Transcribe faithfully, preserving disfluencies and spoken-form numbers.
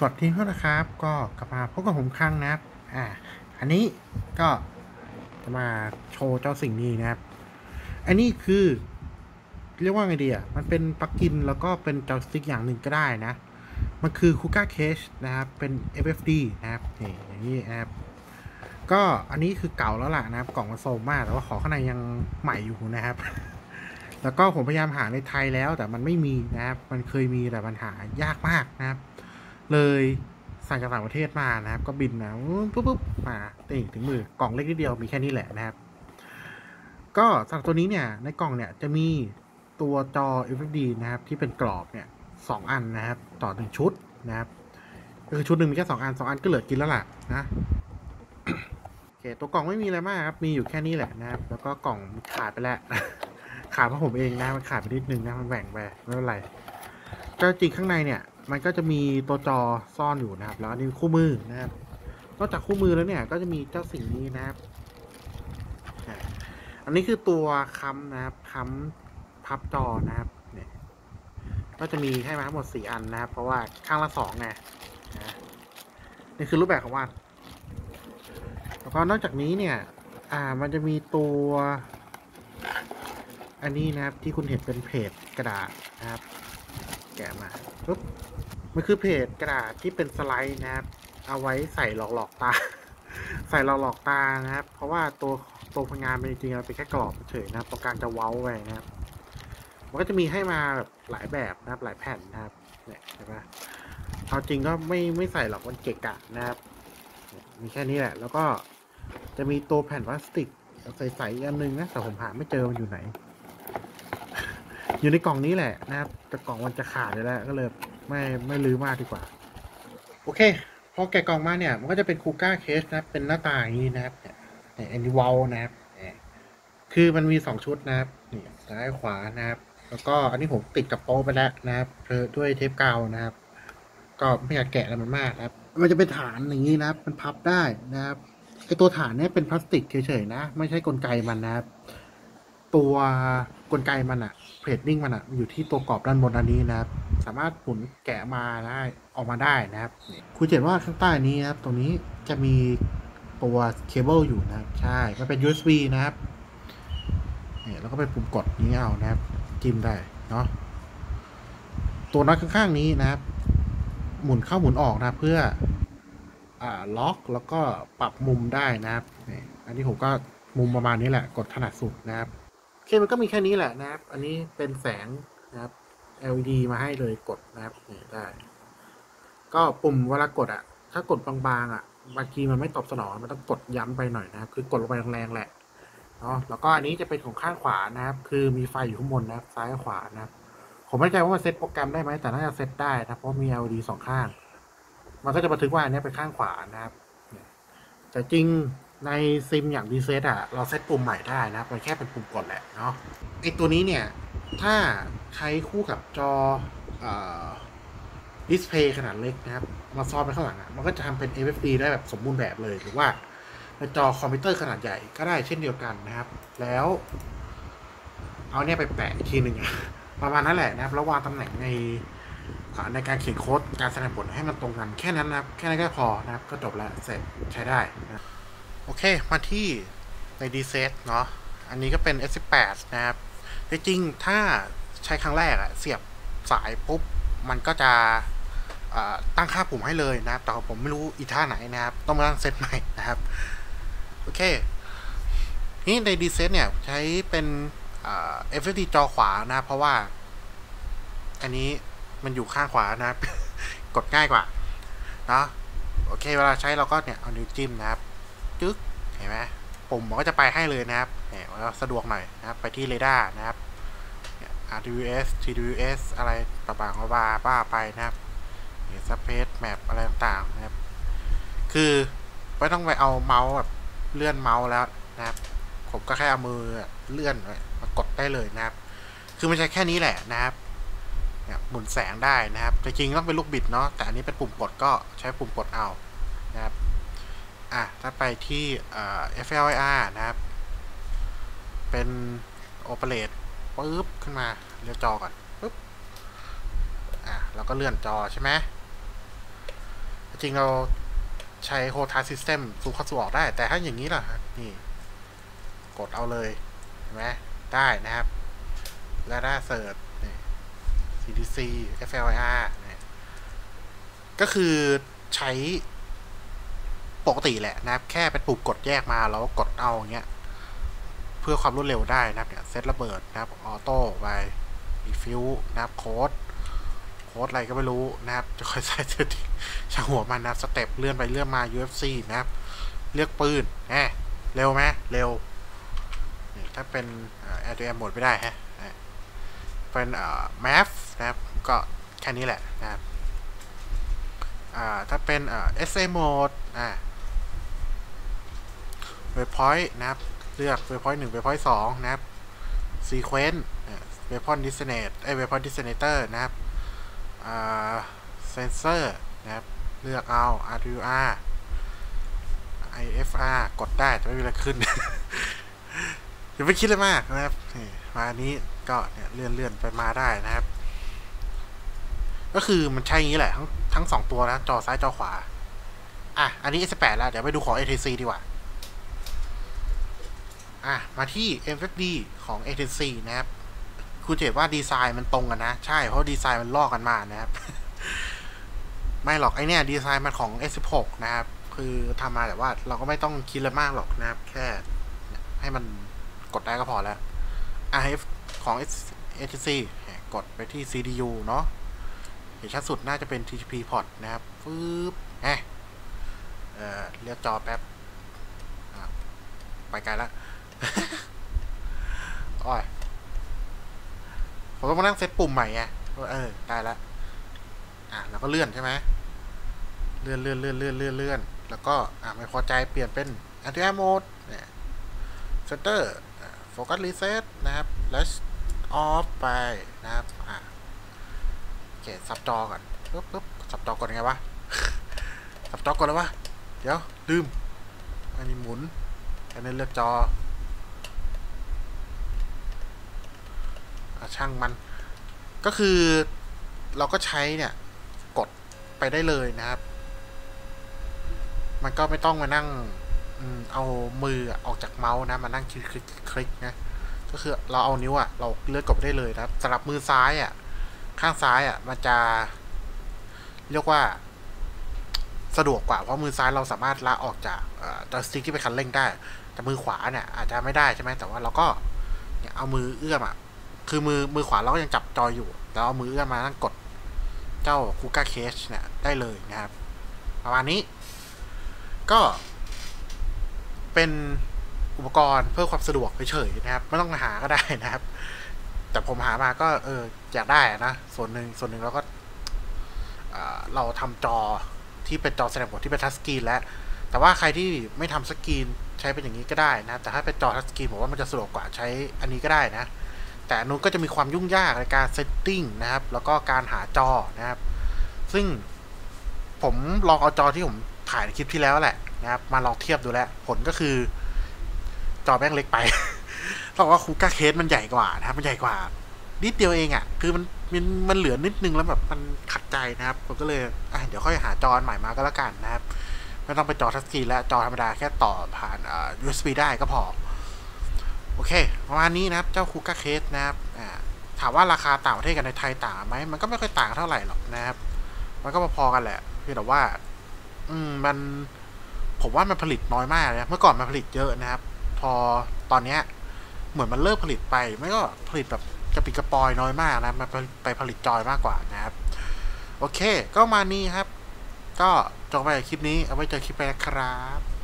วัสดีทุกท่านนะครับก็กลับมาพบกับผมครั้งนะครับอ่าอันนี้ก็จะมาโชว์เจ้าสิ่งนี้นะครับอันนี้คือเรียกว่าไงดีอ่ะมันเป็นปลั๊กอินแล้วก็เป็นจอยสติ๊กอย่างหนึ่งก็ได้นะมันคือ Kuga Cage นะครับเป็น เอฟ เอฟ ดี นะครับนี่อย่างนี้นะครับก็อันนี้คือเก่าแล้วล่ะนะครับกล่องมันโซมมากแต่ว่าของข้างในยังใหม่อยู่นะครับแล้วก็ผมพยายามหาในไทยแล้วแต่มันไม่มีนะครับมันเคยมีแต่ปัญหายากมากนะครับเลยสั่งจากต่างประเทศมานะครับก็บินมาปุ๊บปุ๊บมาติถึงมือกล่องเล็กนิดเดียวมีแค่นี้แหละนะครับก็สำหรับตัวนี้เนี่ยในกล่องเนี่ยจะมีตัวจอ เอฟ เอฟ ดี นะครับที่เป็นกรอบเนี่ยสองอันนะครับต่อหนึ่งชุดนะครับก็คือชุดหนึ่งมีแค่สองอันสองอันก็เหลือกินแล้วล่ะนะโอเคตัวกล่องไม่มีอะไรมากครับมีอยู่แค่นี้แหละนะครับแล้วก็กล่องขาดไปแล้วขาดเพราะผมเองนะมันขาดไปนิดนึงนะมันแหว่งไปไม่เป็นไรก็จริงข้างในเนี่ยมันก็จะมีตัวจอซ่อนอยู่นะครับแล้วอันนี้คู่มือนะครับนอกจากคู่มือแล้วเนี่ยก็จะมีเจ้าสิ่งนี้นะครับอันนี้คือตัวค้ำนะครับค้ำพับจอนะครับเนี่ยก็จะมีให้มาทั้งหมดสี่อันนะครับเพราะว่าข้างละสองไงนะนี่คือรูปแบบของมันแล้วก็นอกจากนี้เนี่ยอ่ามันจะมีตัวอันนี้นะครับที่คุณเห็นเป็นเพจกระดาษนะครับแกะมาปุ๊บมันคือเพจกระดาษที่เป็นสไลด์นะครับเอาไว้ใส่หลอกๆตาใส่หลอกๆตานะครับเพราะว่าตัวตัวพงานเป็นจริงๆเราเป็นแค่กรอบเฉยนะครับตรงกลางจะเว้าไว้นะครับมันก็จะมีให้มาแบบหลายแบบนะครับหลายแผ่นนะครับเนี่ยใช่ปะเอาจริงก็ไม่ไม่ใส่หรอกมันเกะกะนะครับมีแค่นี้แหละแล้วก็จะมีตัวแผ่นพลาสติกใสๆอีกอันนึงนะแต่ผมหาไม่เจอมันอยู่ไหนอยู่ในกล่องนี้แหละนะครับแต่กล่องมันจะขาดเลยแล้วก็เลยไม่ไม่ลื้อมากดีกว่าโอเคพอแกะกล่องมาเนี่ยมันก็จะเป็นคูก้าเคสนะครับเป็นหน้าตาอย่างนี้นะครับเนี่ยอันนี้วอลนะครับคือมันมีสองชุดนะครับนี่ซ้ายขวานะครับแล้วก็อันนี้ผมติดกับโต๊ะไปแล้วนะครับด้วยเทปกาวนะครับก็ไม่อยากแกะอะไรมันมากครับมันจะเป็นฐานอย่างนี้นะครับมันพับได้นะครับไอตัวฐานเนี่ยเป็นพลาสติกเฉยๆนะไม่ใช่กลไกมันนะครับตัวกลไกมันอะเพจนิ่งมันอะอยู่ที่ตัวกรอบด้านบนอันนี้นะครับสามารถหมุนแกะมาได้ออกมาได้นะครับคุณเห็นว่าข้างใต้นี้นะครับตรงนี้จะมีตัวเคเบิลอยู่นะครับใช่มันเป็น ยู เอส บี นะครับเนี่ยแล้วก็เป็นปุ่มกดนี้เอานะครับจิ้มได้เนาะตัวน็อตข้างๆนี้นะครับหมุนเข้าหมุนออกนะเพื่ออ่าล็อกแล้วก็ปรับมุมได้นะครับอันนี้ผมก็มุมประมาณนี้แหละกดถนัดสุดนะครับโอเคมันก็มีแค่นี้แหละนะครับอันนี้เป็นแสงนะครับ แอล อี ดี มาให้เลยกดนะครับนี่ได้ก็ปุ่มเวลากดอ่ะถ้ากดบางๆอ่ะบางทีมันไม่ตอบสนองมันต้องกดย้ำไปหน่อยนะครับคือกดลงไปแรงๆแหละเนาะแล้วก็อันนี้จะเป็นของข้างขวานะครับคือมีไฟอยู่ข้างบนนะครับซ้ายขวานะครับผมไม่แน่ใจว่ามันเซตโปรแกรมได้ไหมแต่น่าจะเซตได้นะเพราะมี แอล อี ดี สองข้างมันก็จะบันทึกว่าอันนี้เป็นข้างขวานะครับแต่จริงในซิมอย่างดีเซตอ่ะเราเซตปุ่มใหม่ได้นะมันแค่เป็นปุ่มกดแหละเนาะไอตัวนี้เนี่ยถ้าใช้คู่กับจอดิสเพย์ขนาดเล็กนะครับมาซ้อนไปข้างหลังอ่ะมันก็จะทำเป็น เอฟ เอฟ ดี ได้แบบสมบูรณ์แบบเลยหรือว่าในจอคอมพิวเตอร์ขนาดใหญ่ก็ได้เช่นเดียวกันนะครับแล้วเอาเนี่ยไปแปะอีกทีหนึ่งประมาณนั้นแหละนะครับแล้ววางตำแหน่งในในการเขียนโค้ดการแสดงผลให้มันตรงกันแค่นั้นนะครับแค่นั้นก็พอนะครับก็จบแล้วเสร็จใช้ได้นะโอเคมาที่ในดีเซตเนาะอันนี้ก็เป็น เอส สิบแปด นะครับจริงๆถ้าใช้ครั้งแรกอะเสียบสายปุ๊บมันก็จะตั้งค่าปุ่มให้เลยนะครับแต่ผมไม่รู้อีท่าไหนนะครับต้องมาตั้งเซตใหม่นะครับโอเคนี่ในดีเซตเนี่ยใช้เป็นเอฟ เอฟ ดี จอขวานะเพราะว่าอันนี้มันอยู่ข้างขวานะครับกดง่ายกว่าเนาะโอเคเวลาใช้เราก็เนี่ยเอานิ้วจิ้มนะครับจึ๊กเห็นไหมปุ่มมันก็จะไปให้เลยนะครับเนี่ยสะดวกหน่อยนะครับไปที่เรดาร์นะครับ อาร์ ดับเบิลยู เอส ที ดับเบิลยู เอส อะไรต่างๆบ้าบ้าไปนะครับสเปซแมปอะไรต่างๆนะครับคือไม่ต้องไปเอาเมาส์แบบเลื่อนเมาส์แล้วนะครับผมก็แค่เอามือเลื่อนมากดได้เลยนะครับคือไม่ใช่แค่นี้แหละนะครับหมุนแสงได้นะครับจริงๆต้องเป็นลูกบิดเนาะแต่อันนี้เป็นปุ่มกดก็ใช้ปุ่มกดเอานะครับอ่ะถ้าไปที่ เอฟ แอล ไอ อาร์ นะครับเป็นโอเปเรตปึ๊บขึ้นมาเลื่อนจอก่อนปึ๊บอ่ะแล้วก็เลื่อนจอใช่ไหมริงๆเราใช้โฮทาซิสเต็มซูมเข้าสู่ออกได้แต่ถ้าอย่างนี้ล่ะนี่กดเอาเลยเห็นไหมได้นะครับแล้วได้เสิร์ช ซี ดี ซี เอฟ แอล ไอ อาร์ ก็คือใช้ปกติแหละนะครับแค่เป็นปุ่มกดแยกมาแล้วกดเอาอย่างเงี้ยเพื่อความรวดเร็วได้นะครับเนี่ยเซตระเบิดนะครับออโต้ไปรีฟิวนะครับโค้ดโค้ดอะไรก็ไม่รู้นะครับจะค่อยใส่เสร็จช่างหัวมันนะสเต็ปเลื่อนไปเลื่อนมา ยู เอฟ ซี นะครับเลือกปืนแหมเร็วไหมเร็วถ้าเป็นแอร์ ดี เอ็ม หมดไม่ได้ฮะเป็นแมฟนะครับก็แค่นี้แหละนะครับถ้าเป็นเอส เอ mode อ่าเวพอยต์นะครับเลือกเวพอยต์หนึ่งเวพอยต์สองนะครับซีเควนต์เวพอนดิสเนตไอเวพอนดิสเนเตอร์นะครับอ่าเซนเซอร์นะครับเลือกเอา อาร์ ดับเบิลยู อาร์ ไอ เอฟ อาร์ กดได้จะไม่มีอะไรขึ้น อย่าไปคิดเลยมากนะครับมาอันนี้ก็เนี่ยเลื่อนเลื่อนไปมาได้นะครับก็คือมันใช่อย่างนี้แหละทั้งทั้งสองตัวนะจอซ้ายจอขวาอ่ะอันนี้ เอส แปด แล้วเดี๋ยวไปดูของ เอ ที ซี ดีกว่าอ่ะมาที่ เอ็ม เอฟ ดี ของ เอ ที ซี นะครับคุณเห็นว่าดีไซน์มันตรงกันนะใช่เพราะดีไซน์มันลอกกันมานะครับ ไม่หรอกไอเนี้ยดีไซน์มันของ เอส สิบหก นะครับคือทำมาแต่ว่าเราก็ไม่ต้องคิดอะไรมากหรอกนะครับแค่ให้มันกดได้ก็พอแล้ว อาร์ เอฟ ของ เอ ที ซี กดไปที่ ซี ดี ยู เนาะเห็นชัดสุดน่าจะเป็น ที ที พี port นะครับฟืบแหมเอ่อเรียกจอแป๊บไปไกลแล้ว โอ้ยผมต้องมานั่งเซตปุ่มใหม่ไงเออได้แล้วอ่ะแล้วก็เลื่อนใช่ไหมเลื่อนเลื่อนเลื่อนเลื่อนเลื่อนเลื่อนแล้วก็อ่ะไม่พอใจเปลี่ยนเป็น Anti-Air Mode เนี่ย Shutter Focus Reset นะครับ Flash Off ไปนะครับอ่ะโอเคสับจอก่อนปึ๊บปึ๊บสับจอก่อนยังไงวะ สับจอก่อนแล้ววะเดี๋ยวลืมอันนี้หมุนอันนี้เลือกจอช่างมันก็คือเราก็ใช้เนี่ยกดไปได้เลยนะครับมันก็ไม่ต้องมานั่งเอามือออกจากเมาส์นะมานั่งคลิกคลิกคลิกนะก็คือเราเอานิ้วอ่ะเราเลื่อนกดได้เลยนะครับสำหรับมือซ้ายอ่ะข้างซ้ายอ่ะมันจะเรียกว่าสะดวกกว่าเพราะมือซ้ายเราสามารถละออกจากจอยสติ๊กที่เป็นคันเร่งได้แต่มือขวาเนี่ยอาจจะไม่ได้ใช่ไหมแต่ว่าเราก็เนี่ยเอามือเอื้อมอ่ะคือมือมือขวาเราก็ยังจับจอยอยู่แล้วเอามือเอื้อมมานั่งกดเจ้าคูก้าเคสเนี่ยได้เลยนะครับประมาณนี้ก็เป็นอุปกรณ์เพื่อความสะดวกเฉยๆนะครับไม่ต้องหาก็ได้นะครับแต่ผมหามาก็เอออยากได้นะส่วนหนึ่งส่วนหนึ่งเราก็เราทำจอที่เป็นจอแสดงผลที่เป็นทัชสกรีนแล้วแต่ว่าใครที่ไม่ทำสกรีนใช้เป็นอย่างนี้ก็ได้นะแต่ถ้าเป็นจอทัชสกรีนผมว่ามันจะสะดวกกว่าใช้อันนี้ก็ได้นะแต่นู้นก็จะมีความยุ่งยากในการเซตติ้งนะครับแล้วก็การหาจอนะครับซึ่งผมลองเอาจอที่ผมถ่ายในคลิปที่แล้วแหละนะครับมาลองเทียบดูแล้วผลก็คือจอแม่งเล็กไป ต้องว่าคูก้าเคสมันใหญ่กว่านะครับมันใหญ่กว่านิดเดียวเองอ่ะคือมันมันมันเหลือนิดนึงแล้วแบบมันขัดใจนะครับผมก็เลยอ่ะเดี๋ยวค่อยหาจอใหม่มาก็แล้วกันนะครับไม่ต้องไปจอทัชสกรีนแล้วจอธรรมดาแค่ต่อผ่านอ่า ยู เอส บี ได้ก็พอโอเคประมาณนี้นะครับเจ้าคูก้าเคสนะครับอ่าถามว่าราคาต่างประเทศกับในไทยต่างไหมมันก็ไม่ค่อยต่างเท่าไหร่หรอกนะครับมันก็พอๆกันแหละเพียงแต่ว่าอืมมันผมว่ามันผลิตน้อยมากเลยเมื่อก่อนมันผลิตเยอะนะครับพอตอนเนี้ยเหมือนมันเลิกผลิตไปไม่ก็ผลิตแบบกระปิกระปอยน้อยมากนะมันไปผลิตจอยมากกว่านะครับโอเคก็มานี้ครับก็จบไปคลิปนี้เอาไว้เจอคลิปไปนะครับ